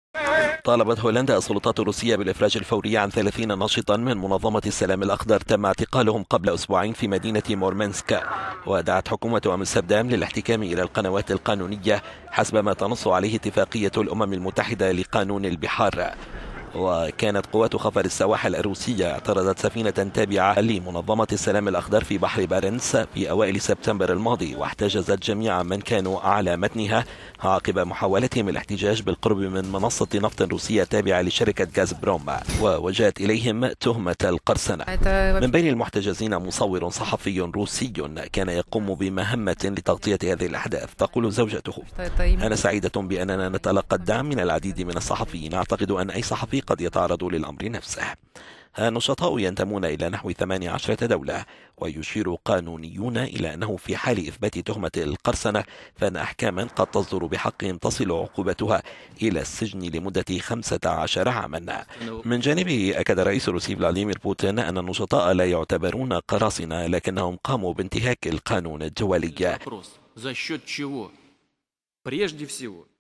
طالبت هولندا السلطات الروسية بالإفراج الفوري عن 30 ناشطا من منظمة السلام الأخضر تم اعتقالهم قبل أسبوعين في مدينة مورمنسك. ودعت حكومة أمستردام للاحتكام إلى القنوات القانونية حسب ما تنص عليه اتفاقية الأمم المتحدة لقانون البحار. وكانت قوات خفر السواحل الروسية اعترضت سفينة تابعة لمنظمة السلام الأخضر في بحر بارنس في أوائل سبتمبر الماضي، واحتجزت جميع من كانوا على متنها عقب محاولتهم الاحتجاج بالقرب من منصة نفط روسية تابعة لشركة غاز بروم، ووجهت إليهم تهمة القرصنة. من بين المحتجزين مصور صحفي روسي كان يقوم بمهمة لتغطية هذه الأحداث. تقول زوجته: أنا سعيدة بأننا نتلقى الدعم من العديد من الصحفيين، أعتقد أن أي صحفي قد يتعرض للأمر نفسه. النشطاء ينتمون إلى نحو 18 دولة، ويشير قانونيون إلى أنه في حال إثبات تهمة القرصنة فإن أحكاما قد تصدر بحقهم تصل عقوبتها إلى السجن لمدة 15 عاما. من جانبه أكد الرئيس الروسي فلاديمير بوتين أن النشطاء لا يعتبرون قراصنة، لكنهم قاموا بانتهاك القانون الدولي.